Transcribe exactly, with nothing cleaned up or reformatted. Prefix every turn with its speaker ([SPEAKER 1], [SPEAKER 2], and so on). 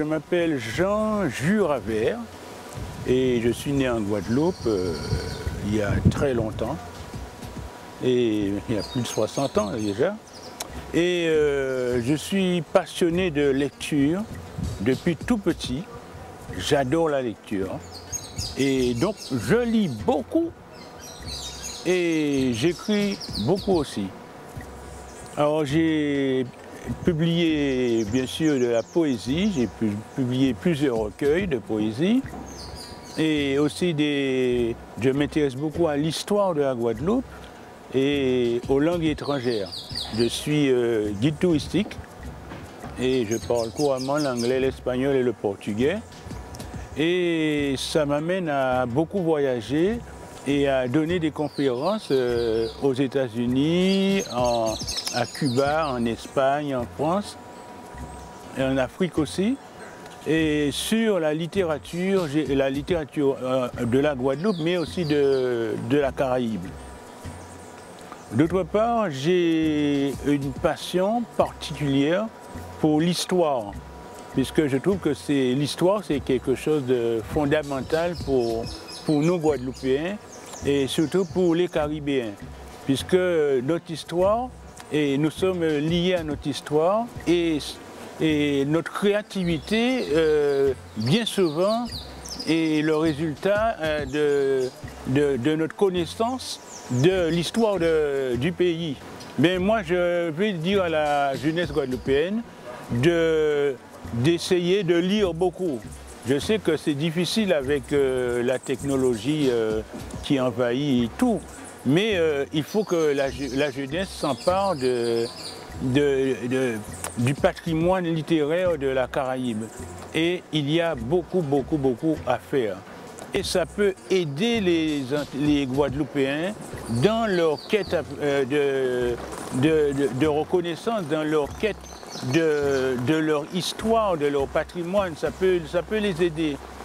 [SPEAKER 1] je m'appelle Jean Juravert et je suis né en Guadeloupe euh, il y a très longtemps, et il y a plus de soixante ans déjà. Et euh, je suis passionné de lecture depuis tout petit. J'adore la lecture. Et donc je lis beaucoup et j'écris beaucoup aussi. Alors j'ai publié bien sûr de la poésie, j'ai publié plusieurs recueils de poésie et aussi des... je m'intéresse beaucoup à l'histoire de la Guadeloupe et aux langues étrangères. Je suis euh, guide touristique et je parle couramment l'anglais, l'espagnol et le portugais. Et ça m'amène à beaucoup voyager et à donner des conférences euh, aux États-Unis, à Cuba, en Espagne, en France, et en Afrique aussi. Et sur la littérature, la littérature euh, de la Guadeloupe, mais aussi de, de la Caraïbe. D'autre part, j'ai une passion particulière pour l'histoire, puisque je trouve que l'histoire, c'est quelque chose de fondamental pour, pour nous Guadeloupéens et surtout pour les Caribéens, puisque notre histoire, et nous sommes liés à notre histoire et, et notre créativité, euh, bien souvent, est le résultat euh, de, de, de notre connaissance de l'histoire du pays. Mais moi, je vais dire à la jeunesse guadeloupéenne de d'essayer de lire beaucoup. Je sais que c'est difficile avec euh, la technologie euh, qui envahit tout, mais euh, il faut que la, la jeunesse s'empare de, de, de, du patrimoine littéraire de la Caraïbe. Et il y a beaucoup, beaucoup, beaucoup à faire. Et ça peut aider les, les Guadeloupéens dans leur quête euh, de, de, de, de reconnaissance, dans leur quête De, de leur histoire, de leur patrimoine, ça peut, ça peut les aider.